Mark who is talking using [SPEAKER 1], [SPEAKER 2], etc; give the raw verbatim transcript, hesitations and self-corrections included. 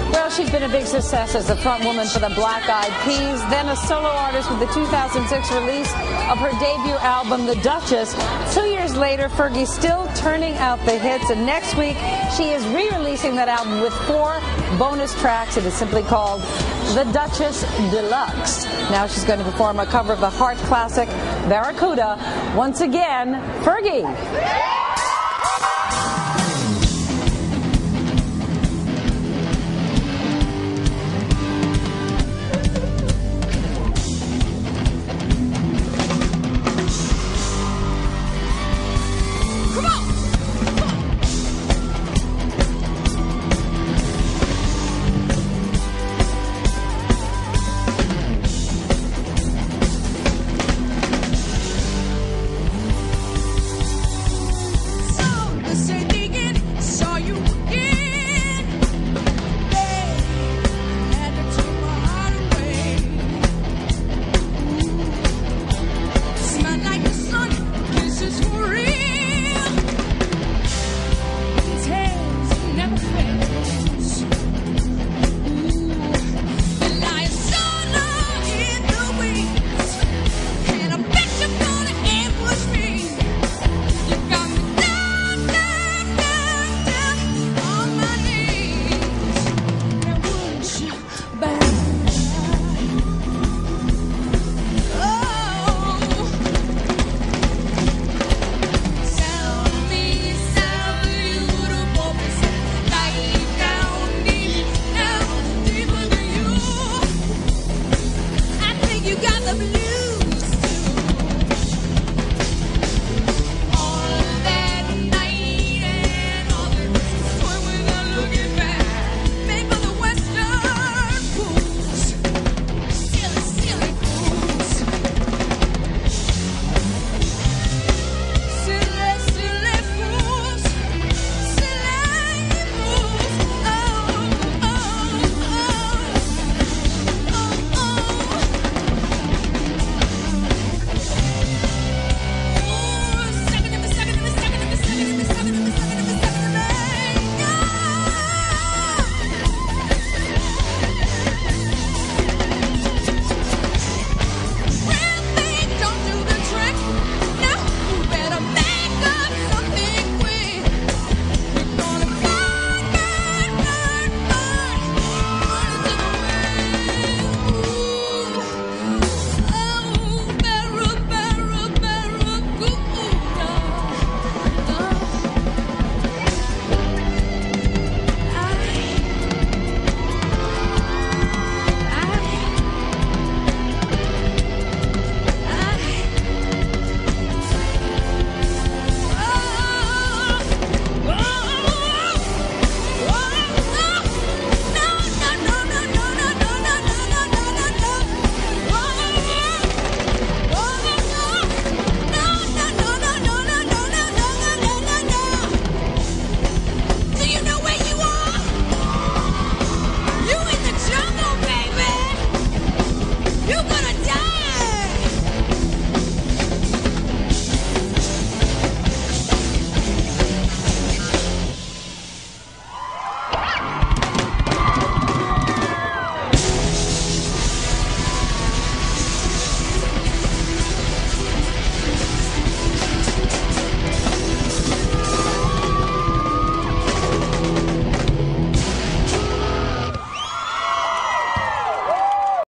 [SPEAKER 1] Well, she's been a big success as the front woman for the Black Eyed Peas, then a solo artist with the two thousand six release of her debut album, The Duchess. Two years later, Fergie's still turning out the hits, and next week she is re-releasing that album with four bonus tracks. It is simply called The Duchess Deluxe. Now she's going to perform a cover of the heart classic, Barracuda. Once again, Fergie.